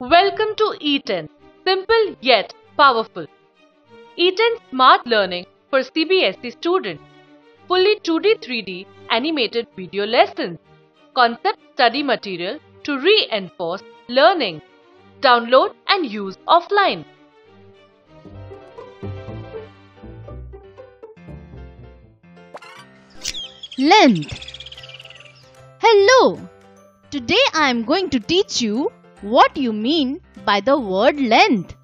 Welcome to eTEN, simple yet powerful. eTEN Smart Learning for CBSE students. Fully 2D 3D animated video lessons. Concept study material to reinforce learning. Download and use offline. Length. Hello! Today I am going to teach you what you mean by the word length.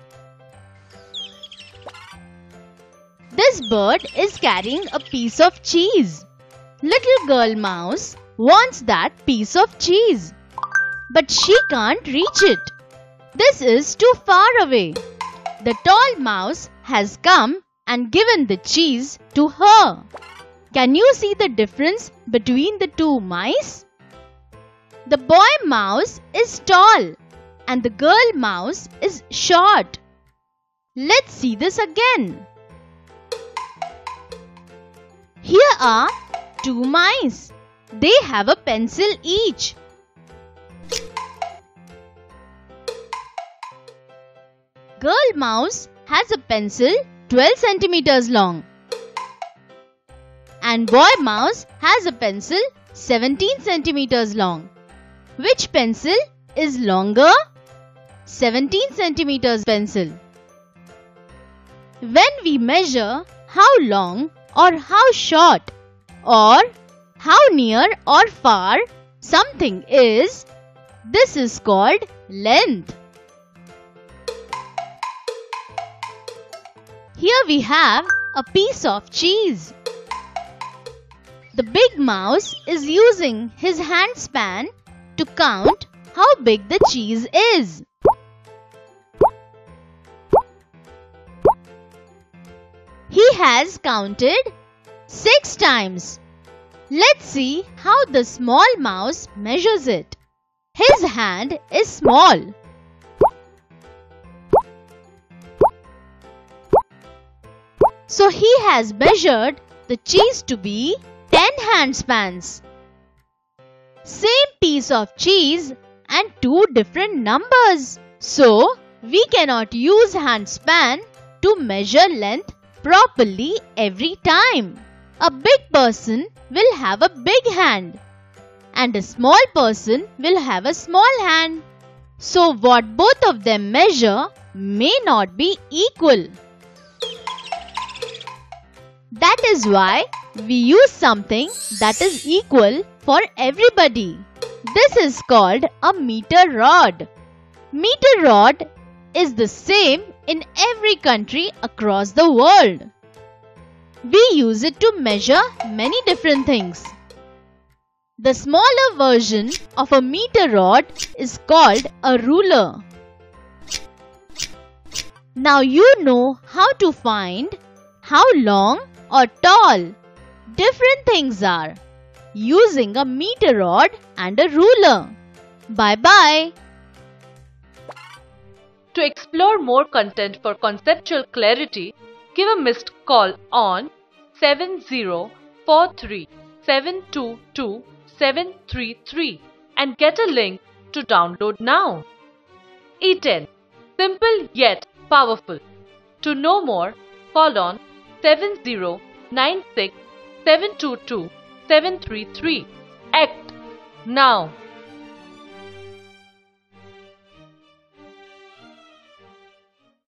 This bird is carrying a piece of cheese. Little girl mouse wants that piece of cheese, but she can't reach it. This is too far away. The tall mouse has come and given the cheese to her. Can you see the difference between the two mice? The boy mouse is tall and the girl mouse is short. Let's see this again. Here are two mice. They have a pencil each. Girl mouse has a pencil 12 centimeters long. And boy mouse has a pencil 17 centimeters long. Which pencil is longer? 17 centimeters pencil. When we measure how long or how short or how near or far something is, this is called length. Here we have a piece of cheese. The big mouse is using his hand span to count how big the cheese is. He has counted 6 times. Let's see how the small mouse measures it. His hand is small. So he has measured the cheese to be 10 hand spans. Same piece of cheese and two different numbers. So we cannot use hand span to measure length properly every time. A big person will have a big hand and a small person will have a small hand. So what both of them measure may not be equal. That is why we use something that is equal for everybody. This is called a meter rod. Meter rod is the same in every country across the world. We use it to measure many different things. The smaller version of a meter rod is called a ruler. Now you know how to find how long or tall different things are using a meter rod and a ruler. Bye-bye. To explore more content for conceptual clarity, give a missed call on 7043-722-733 and get a link to download now. eTEN, simple yet powerful. To know more, call on 7096-722-733. Act now.